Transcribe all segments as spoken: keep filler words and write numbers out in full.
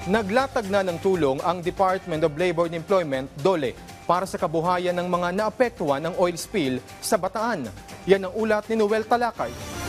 Naglatag na ng tulong ang Department of Labor and Employment, DOLE, para sa kabuhayan ng mga naapektuhan ng oil spill sa Bataan. Yan ang ulat ni Noel Talakay.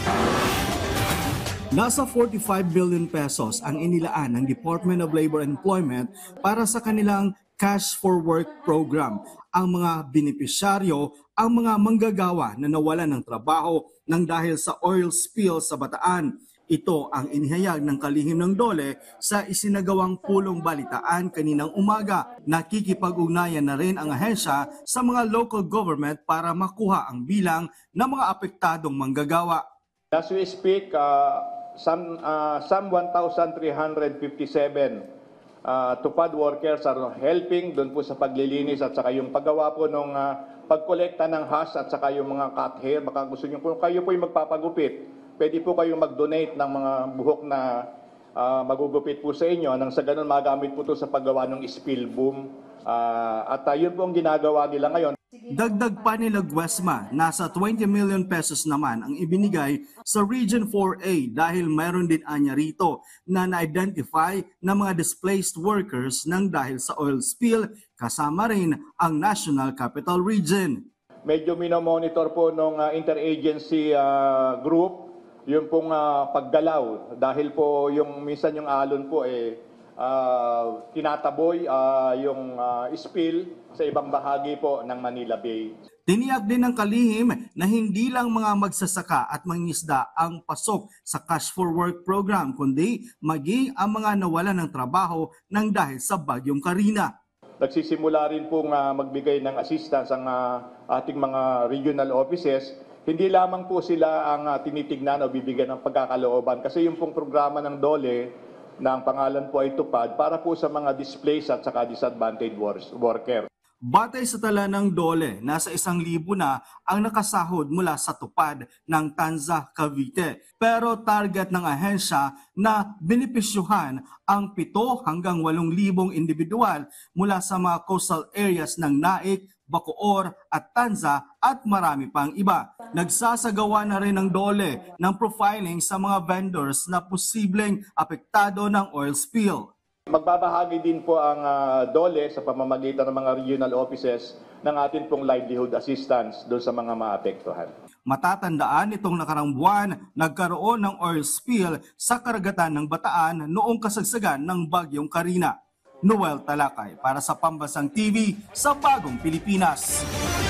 Nasa forty-five billion pesos ang inilaan ng Department of Labor and Employment para sa kanilang Cash for Work program. Ang mga benepisyaryo ang mga manggagawa na nawalan ng trabaho nang dahil sa oil spill sa Bataan. Ito ang inihayag ng kalihim ng DOLE sa isinagawang pulong balitaan kaninang umaga. Nakikipag-ugnayan na rin ang ahensya sa mga local government para makuha ang bilang ng mga apektadong manggagawa. As we speak, uh, some, uh, some one thousand three hundred fifty-seven uh, tupad workers are helping doon po sa paglilinis at saka yung paggawa po ng uh, pagkolekta ng hash at saka yung mga cut hair. Baka gusto nyo po, kayo po yung magpapagupit. Pwede po kayong mag-donate ng mga buhok na uh, magugupit po sa inyo nang sa ganun magamit po ito sa paggawa ng spill boom. Uh, at uh, yun po ang ginagawa nila ngayon. Dagdag pa nila Guesma, nasa twenty million pesos naman ang ibinigay sa Region four A dahil mayroon din anya rito na na-identify na mga displaced workers nang dahil sa oil spill, kasama rin ang National Capital Region. Medyo minomonitor po ng uh, interagency uh, group yung pong uh, paggalaw dahil po yung minsan yung alon po eh uh, tinataboy uh, yung uh, spill sa ibang bahagi po ng Manila Bay. Tiniyak din ng kalihim na hindi lang mga magsasaka at mangingisda ang pasok sa Cash for Work program kundi maging ang mga nawalan ng trabaho nang dahil sa bagyong Karina. Nagsisimula rin pong uh, magbigay ng assistance ang uh, ating mga regional offices. Hindi lamang po sila ang uh, tinitignan o bibigyan ng pagkakalooban kasi yung pong programa ng DOLE na ang pangalan po ay tupad para po sa mga displaced at saka disadvantaged worker. Batay sa tala ng DOLE, nasa isang libo na ang nakasahod mula sa tupad ng Tanza, Cavite. Pero target ng ahensya na benepisyuhan ang pito hanggang walong libong individual mula sa mga coastal areas ng Naik, Bacoor at Tanza at marami pang iba. Nagsasagawa na rin ng DOLE ng profiling sa mga vendors na posibleng apektado ng oil spill. Magbabahagi din po ang uh, DOLE sa pamamagitan ng mga regional offices ng atin pong livelihood assistance doon sa mga maapektuhan. Matatandaan itong nakarang buwan, nagkaroon ng oil spill sa karagatan ng Bataan noong kasagsagan ng bagyong Karina. Noel Talakay para sa Pambansang T V sa Bagong Pilipinas.